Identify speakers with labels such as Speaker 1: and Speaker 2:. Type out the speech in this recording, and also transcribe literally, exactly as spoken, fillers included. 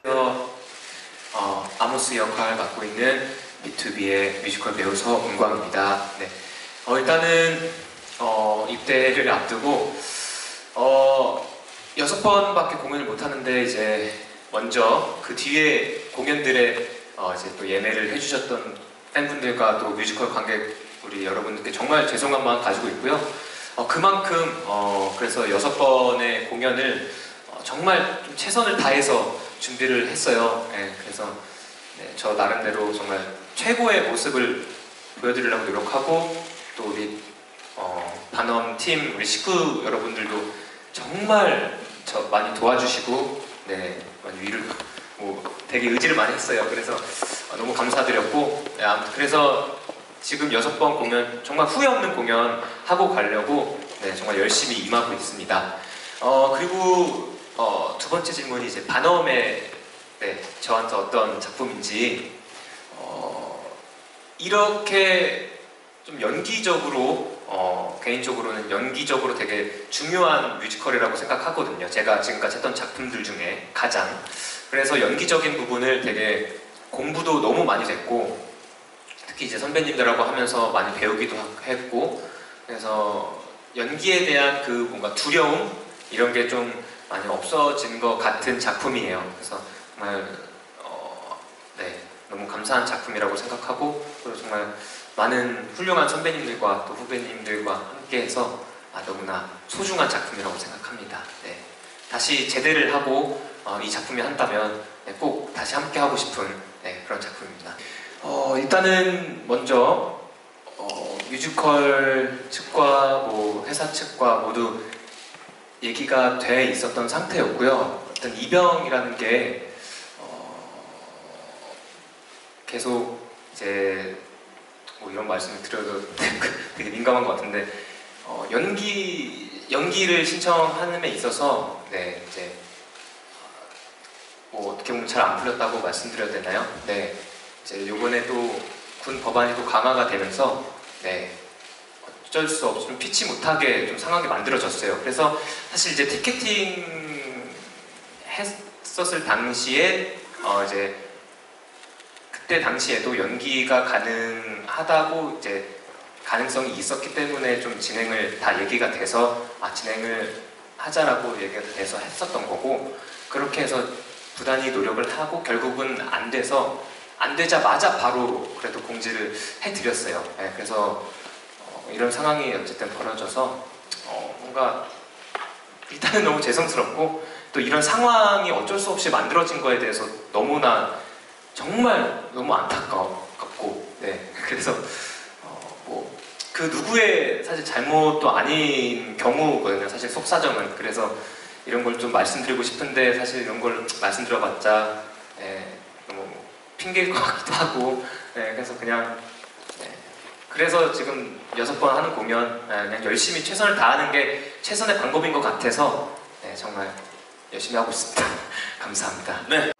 Speaker 1: 어, 아모스 역할 맡고 있는 비투비의 뮤지컬 배우 서은광입니다. 네. 어, 일단은 어, 입대를 앞두고 어, 여섯 번밖에 공연을 못 하는데 이제 먼저 그 뒤에 공연들에 어, 이제 또 예매를 해주셨던 팬분들과 또 뮤지컬 관객 우리 여러분들께 정말 죄송한 마음 가지고 있고요. 어, 그만큼 어, 그래서 여섯 번의 공연을 어, 정말 좀 최선을 다해서 준비를 했어요. 네, 그래서 네, 저 나름대로 정말 최고의 모습을 보여드리려고 노력하고 또 우리 어, 반엄 팀 우리 식구 여러분들도 정말 저 많이 도와주시고 네, 많이 위를 뭐 되게 의지를 많이 했어요. 그래서 어, 너무 감사드렸고 네, 아무튼 그래서 지금 여섯 번 공연 정말 후회 없는 공연 하고 가려고 네, 정말 열심히 임하고 있습니다. 어, 그리고 어, 두 번째 질문이 이제 반엄의 네, 저한테 어떤 작품인지 어, 이렇게 좀 연기적으로 어, 개인적으로는 연기적으로 되게 중요한 뮤지컬이라고 생각하거든요. 제가 지금까지 했던 작품들 중에 가장. 그래서 연기적인 부분을 되게 공부도 너무 많이 됐고 특히 이제 선배님들하고 하면서 많이 배우기도 했고 그래서 연기에 대한 그 뭔가 두려움 이런 게 좀 많이 없어진 것 같은 작품이에요. 그래서 정말 어, 네, 너무 감사한 작품이라고 생각하고 그리고 정말 많은 훌륭한 선배님들과 또 후배님들과 함께해서 아, 너무나 소중한 작품이라고 생각합니다. 네, 다시 제대를 하고 어, 이 작품이 한다면 네, 꼭 다시 함께 하고 싶은 네, 그런 작품입니다. 어, 일단은 먼저 어, 뮤지컬 측과 뭐 회사 측과 모두 얘기가 돼 있었던 상태였고요. 어떤 이병이라는 게 어, 계속 이제 뭐 이런 말씀을 드려도 되게 민감한 것 같은데 어, 연기 연기를 신청하는 데 있어서 네 이제 뭐 어떻게 보면 잘 안 풀렸다고 말씀드려야 되나요? 네 이제 요번에 또 군 법안이 또 강화가 되면서 네. 어쩔 수 없이 좀 피치 못하게 좀 상황이 만들어졌어요. 그래서 사실 이제 티켓팅 했었을 당시에 어 이제 그때 당시에도 연기가 가능하다고 이제 가능성이 있었기 때문에 좀 진행을 다 얘기가 돼서 아 진행을 하자라고 얘기가 돼서 했었던 거고 그렇게 해서 부단히 노력을 하고 결국은 안 돼서 안 되자마자 바로 그래도 공지를 해드렸어요. 네, 그래서 이런 상황이 어쨌든 벌어져서 어, 뭔가 일단은 너무 죄송스럽고 또 이런 상황이 어쩔 수 없이 만들어진 거에 대해서 너무나 정말 너무 안타깝고 네 그래서 어, 뭐 그 누구의 사실 잘못도 아닌 경우거든요. 사실 속사정은. 그래서 이런 걸 좀 말씀드리고 싶은데 사실 이런 걸 말씀드려봤자 네, 너무 핑계일 것 같기도 하고 네, 그래서 그냥 그래서 지금 여섯 번 하는 공연 그냥 열심히 최선을 다하는 게 최선의 방법인 것 같아서 네, 정말 열심히 하고 있습니다. 감사합니다. 네.